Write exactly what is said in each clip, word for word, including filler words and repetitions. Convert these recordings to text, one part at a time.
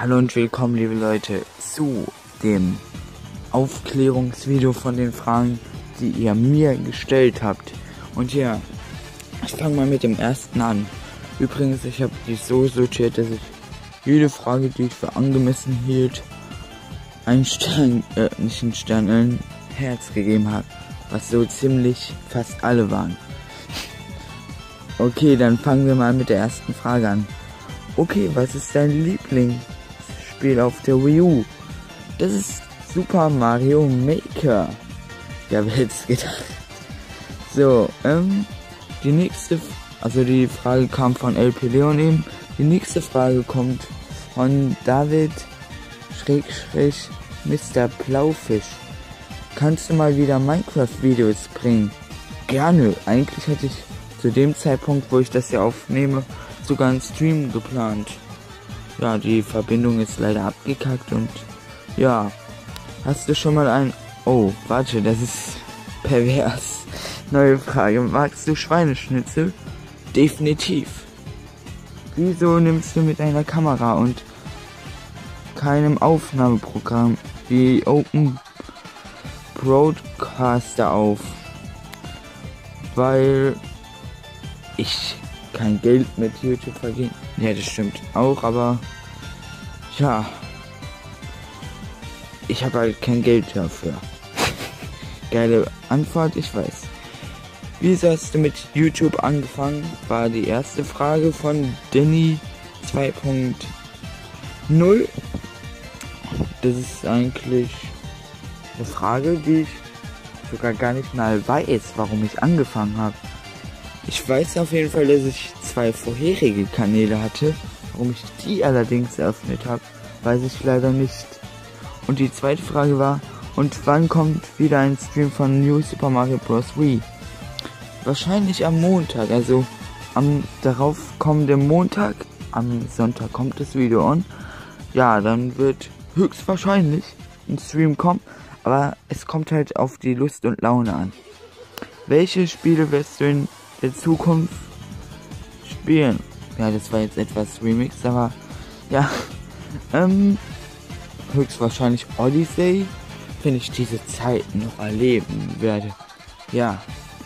Hallo und willkommen, liebe Leute, zu dem Aufklärungsvideo von den Fragen, die ihr mir gestellt habt. Und ja, ich fange mal mit dem ersten an. Übrigens, ich habe die so sortiert, dass ich jede Frage, die ich für angemessen hielt, ein Stern, äh, nicht ein Stern, ein Herz gegeben habe, was so ziemlich fast alle waren. Okay, dann fangen wir mal mit der ersten Frage an. Okay, was ist dein Lieblingsspiel auf der Wii U? Das ist Super Mario Maker. Ja, wer hätte es gedacht? So, ähm, die nächste, also die Frage kam von L P Leon eben. Die nächste Frage kommt von David Schrägstrich Mister Blaufisch. Kannst du mal wieder Minecraft-Videos bringen? Gerne. Eigentlich hätte ich zu dem Zeitpunkt, wo ich das hier aufnehme, sogar einen Stream geplant. Ja, die Verbindung ist leider abgekackt und ja. Hast du schon mal ein... Oh, warte, das ist pervers. Neue Frage. Magst du Schweineschnitzel? Definitiv. Wieso nimmst du mit einer Kamera und keinem Aufnahmeprogramm wie Open Broadcaster auf? Weil ich kein Geld mit YouTube verdiene. Ja, das stimmt auch, aber ja, ich habe halt kein Geld dafür. Geile Antwort, ich weiß. Wieso hast du mit YouTube angefangen? War die erste Frage von Danny zwei Punkt null. Das ist eigentlich eine Frage, die ich sogar gar nicht mal weiß, warum ich angefangen habe. Ich weiß auf jeden Fall, dass ich zwei vorherige Kanäle hatte. Warum ich die allerdings eröffnet habe, weiß ich leider nicht. Und die zweite Frage war, und wann kommt wieder ein Stream von New Super Mario Bros. Wii? Wahrscheinlich am Montag, also am darauf kommenden Montag. Am Sonntag kommt das Video on. Ja, dann wird höchstwahrscheinlich ein Stream kommen, aber es kommt halt auf die Lust und Laune an. Welche Spiele wirst du in der Zukunft spielen? Ja, das war jetzt etwas remixed, aber ja, ähm, höchstwahrscheinlich Odyssey, wenn ich diese Zeit noch erleben werde. Ja,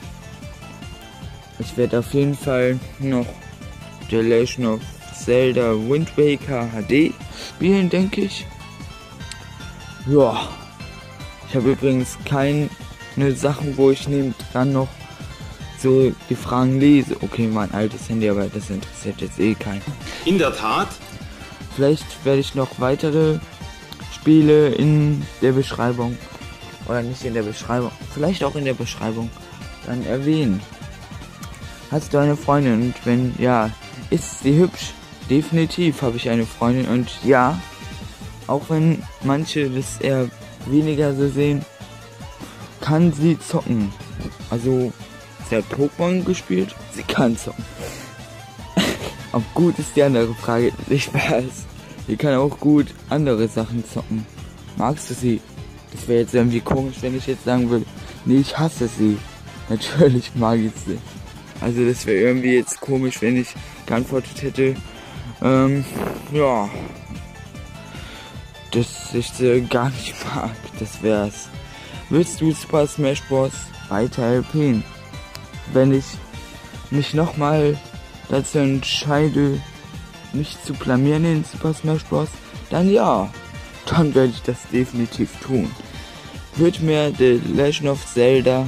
ich werde auf jeden Fall noch The Legend of Zelda Wind Waker H D spielen, denke ich. Ja, ich habe übrigens keine Sachen, wo ich nebendran noch so die Fragen lese. Okay, mein altes Handy, aber das interessiert jetzt eh keinen. In der Tat. Vielleicht werde ich noch weitere Spiele in der Beschreibung, oder nicht in der Beschreibung, vielleicht auch in der Beschreibung dann erwähnen. Hast du eine Freundin? Und wenn ja, ist sie hübsch? Definitiv habe ich eine Freundin und ja, auch wenn manche das eher weniger so sehen, kann sie zocken. Also, sie hat Pokémon gespielt, sie kann zocken. Ob gut ist die andere Frage, nicht Spaß. Sie kann auch gut andere Sachen zocken. Magst du sie? Das wäre jetzt irgendwie komisch, wenn ich jetzt sagen würde, nee, ich hasse sie. Natürlich mag ich sie. Also das wäre irgendwie jetzt komisch, wenn ich geantwortet hätte, ähm, ja, dass ich sie gar nicht mag. Das wär's. Willst du Super Smash Bros. Weiter L P'n? Wenn ich mich nochmal dazu entscheide, mich zu blamieren in Super Smash Bros., dann ja, dann werde ich das definitiv tun. Wird mir The Legend of Zelda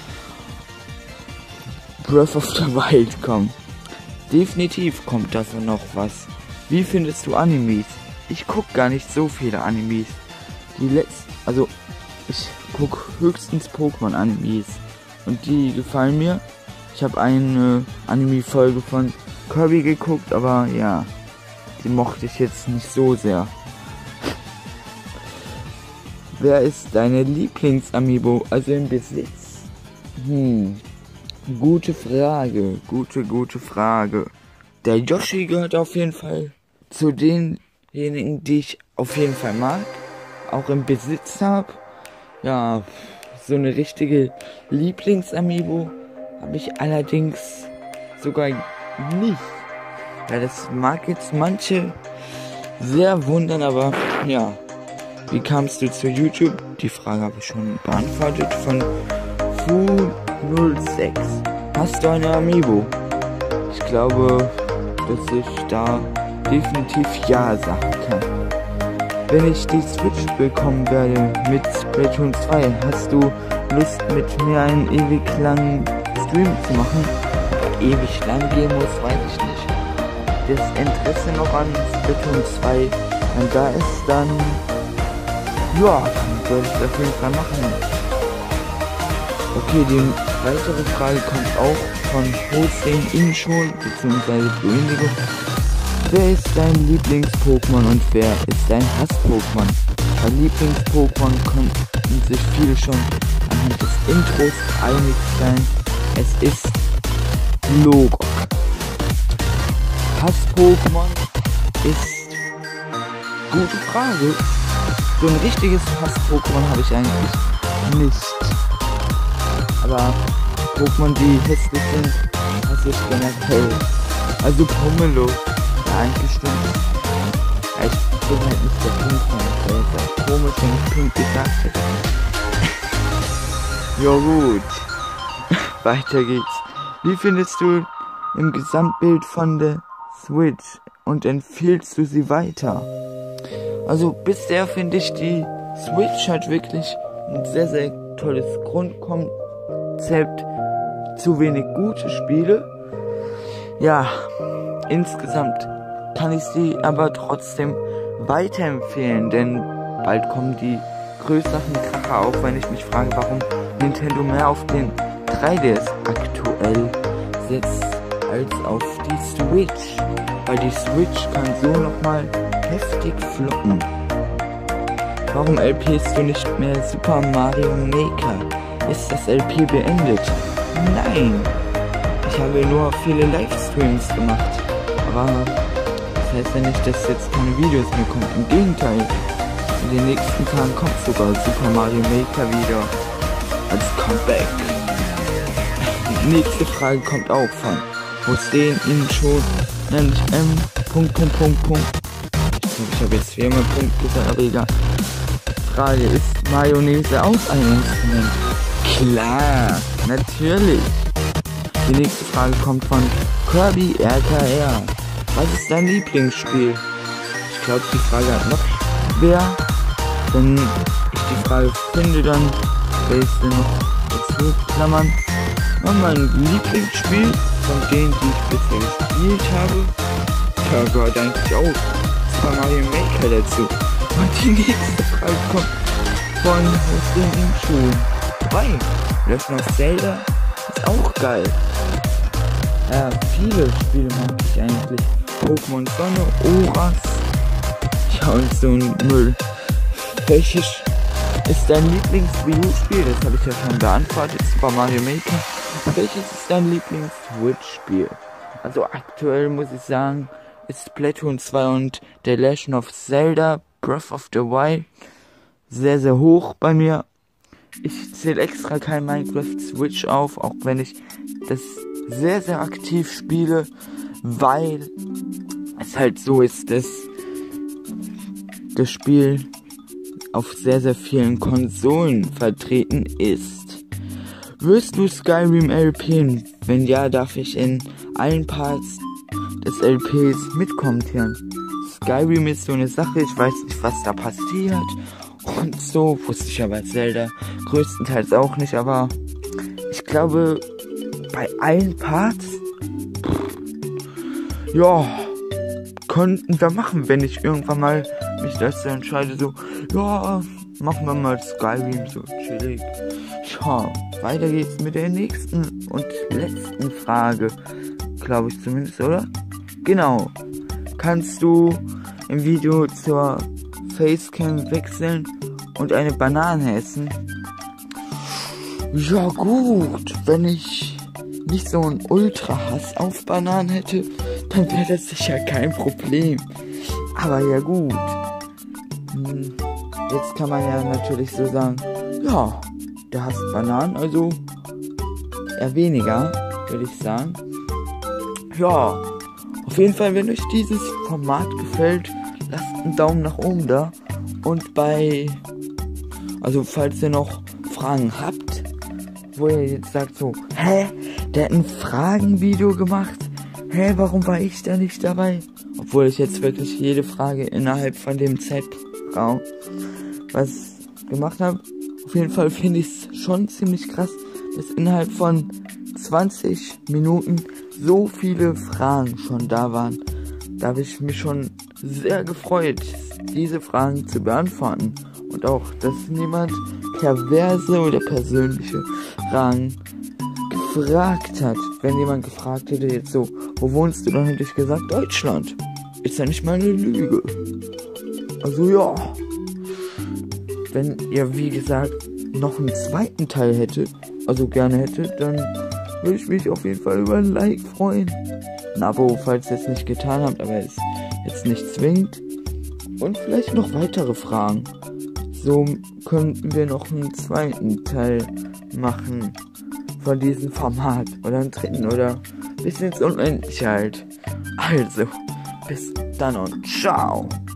Breath of the Wild kommen? Definitiv kommt davon noch was. Wie findest du Animes? Ich guck gar nicht so viele Animes. Die letzten, also ich guck höchstens Pokémon-Animes und die gefallen mir. Ich habe eine Anime-Folge von Kirby geguckt, aber ja, die mochte ich jetzt nicht so sehr. Wer ist deine Lieblings-Amiibo, also im Besitz? Hm, gute Frage, gute, gute Frage. Der Yoshi gehört auf jeden Fall zu denjenigen, die ich auf jeden Fall mag, auch im Besitz habe. Ja, so eine richtige Lieblings-Amiibo habe ich allerdings sogar nicht. Ja, das mag jetzt manche sehr wundern, aber ja. Wie kamst du zu YouTube? Die Frage habe ich schon beantwortet von Fu null sechs. Hast du eine Amiibo? Ich glaube, dass ich da definitiv ja sagen kann. Wenn ich die Switch bekommen werde mit Splatoon zwei, hast du Lust mit mir einen ewig langen Stream zu machen? Aber ewig lang gehen muss, weiß ich nicht. Das Interesse noch an Splatoon zwei, und da ist dann, ja, dann soll ich das auf jeden Fall machen. Okay, die weitere Frage kommt auch von Hosting Inschul bzw. Beendigung. Wer ist dein Lieblings-Pokémon und wer ist dein Hass-Pokémon? Bei Lieblings-Pokémon konnten sich viele schon anhand des Intros einig sein. Es ist Logok. Hass-Pokémon ist gute Frage. So ein richtiges Hass-Pokémon habe ich eigentlich nicht. Aber Pokémon, die hässlich sind, hasse ich generell. Also Pomelo. Ja, eigentlich stimmt. Ja, ich bin halt nicht der Pink-Fan. Der ist auch komisch, wenn ich Pink gesagt hätte. Ja gut. Weiter geht's. Wie findest du im Gesamtbild von der Switch und empfiehlst du sie weiter? Also bisher finde ich die Switch hat wirklich ein sehr, sehr tolles Grundkonzept. Zu wenig gute Spiele. Ja, insgesamt kann ich sie aber trotzdem weiterempfehlen, denn bald kommen die größeren Kracher, auch wenn ich mich frage, warum Nintendo mehr auf den drei D S aktuell setzt als auf die Switch, weil die Switch kann so nochmal heftig floppen. Warum L Pst du nicht mehr Super Mario Maker? Ist das L P beendet? Nein! Ich habe nur viele Livestreams gemacht, aber das heißt ja nicht, dass jetzt keine Videos mehr kommen. Im Gegenteil, in den nächsten Tagen kommt sogar Super Mario Maker wieder als Comeback. Die nächste Frage kommt auch von Hossein Incho, nämlich M. Punkt, Punkt, Punkt, Punkt. Ich glaube, ich habe jetzt viermal Punkt gesagt, aber egal. Frage, ist Mayonnaise auch ein Instrument? Klar, natürlich. Die nächste Frage kommt von Kirby R K R. Was ist dein Lieblingsspiel? Ich glaube, die Frage hat noch wer. Wenn ich die Frage finde, dann werde ich sie noch dazu klammern. Und mein Lieblingsspiel von denen, die ich bisher gespielt habe, da gehört eigentlich auch Super Mario Maker dazu. Und die nächste Frage kommt von Hosting Inchu. Wobei, Legend of Zelda ist auch geil. Ja, viele Spiele mag ich eigentlich. Pokémon Sonne, Oras. Ja, und so ein Müll. Welches ist dein Lieblings-Wii U-Spiel? Das habe ich ja schon beantwortet. Super Mario Maker. Welches ist dein Lieblings-Switch-Spiel? Also aktuell muss ich sagen, ist Splatoon zwei und The Legend of Zelda Breath of the Wild sehr, sehr hoch bei mir. Ich zähle extra kein Minecraft Switch auf, auch wenn ich das sehr, sehr aktiv spiele, weil es halt so ist, dass das Spiel auf sehr, sehr vielen Konsolen vertreten ist. Wirst du Skyrim L P? Wenn ja, darf ich in allen Parts des L Ps mitkommentieren. Skyrim ist so eine Sache, ich weiß nicht, was da passiert und so, wusste ich aber Zelda größtenteils auch nicht, aber ich glaube, bei allen Parts, ja, könnten wir machen, wenn ich irgendwann mal mich dazu entscheide, so, ja, machen wir mal Skyrim, so chillig. Ja, weiter geht's mit der nächsten und letzten Frage, glaube ich zumindest, oder? Genau. Kannst du im Video zur Facecam wechseln und eine Banane essen? Ja gut, wenn ich nicht so einen Ultra-Hass auf Bananen hätte, dann wäre das sicher kein Problem. Aber ja gut. Hm, jetzt kann man ja natürlich so sagen, ja, der hasst Bananen, also eher weniger, würde ich sagen. Ja, auf jeden Fall, wenn euch dieses Format gefällt, lasst einen Daumen nach oben da. Und bei, also falls ihr noch Fragen habt, wo ihr jetzt sagt so, hä, der hat ein Fragenvideo gemacht, hä, warum war ich da nicht dabei? Obwohl ich jetzt wirklich jede Frage innerhalb von dem Zeitraum was gemacht habe. Auf jeden Fall finde ich es schon ziemlich krass, dass innerhalb von zwanzig Minuten so viele Fragen schon da waren. Da habe ich mich schon sehr gefreut, diese Fragen zu beantworten. Und auch, dass niemand perverse oder persönliche Fragen gefragt hat. Wenn jemand gefragt hätte jetzt so, wo wohnst du, dann hätte ich gesagt, Deutschland. Ist ja nicht mal eine Lüge. Also ja. Wenn ihr, wie gesagt, noch einen zweiten Teil hättet, also gerne hättet, dann würde ich mich auf jeden Fall über ein Like freuen. Ein Abo, falls ihr es nicht getan habt, aber es jetzt nicht zwingt. Und vielleicht noch weitere Fragen. So könnten wir noch einen zweiten Teil machen von diesem Format. Oder einen dritten oder bis ins Unendliche halt. Also, bis dann und ciao.